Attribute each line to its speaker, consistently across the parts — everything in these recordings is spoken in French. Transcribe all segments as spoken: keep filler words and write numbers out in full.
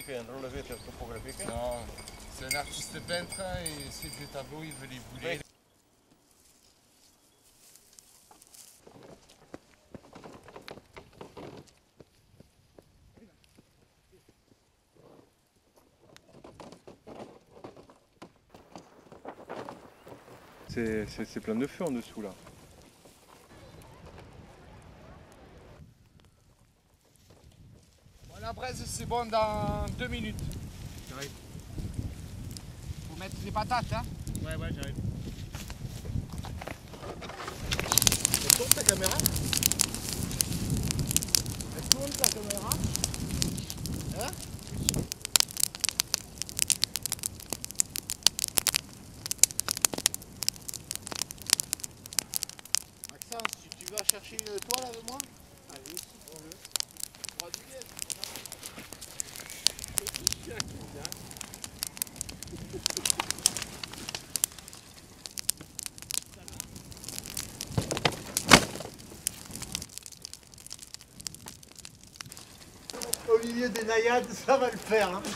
Speaker 1: fait un relevé topographique?
Speaker 2: Non, c'est un artiste peintre et ses vieux tableaux, il veut les bouler.
Speaker 3: C'est plein de feu en dessous là.
Speaker 2: Bon, la braise c'est bon dans deux minutes.
Speaker 4: J'arrive.
Speaker 2: Faut mettre les patates, hein?
Speaker 4: Ouais, ouais, j'arrive.
Speaker 2: Elle tourne ta caméra? Elle tourne ta caméra? Hein? Maxence, tu, tu vas chercher une toile avec moi? Allez, si on veut. Droit du pied. C'est chien qui vient.
Speaker 5: Au milieu des naïades, ça va le faire. Hein.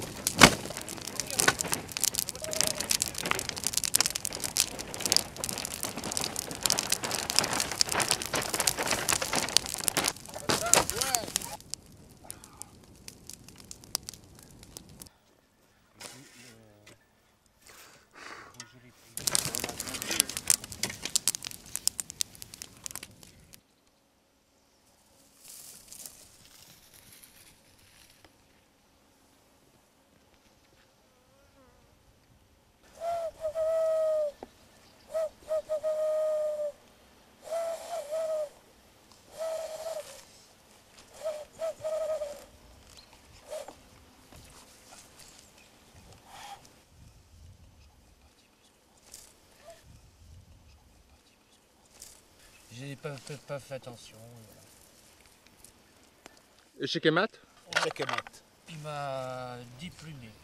Speaker 4: J'ai pas, pas, pas fait attention.
Speaker 3: Et chez Kemat?
Speaker 2: Check et mat.
Speaker 4: Il m'a diplumé.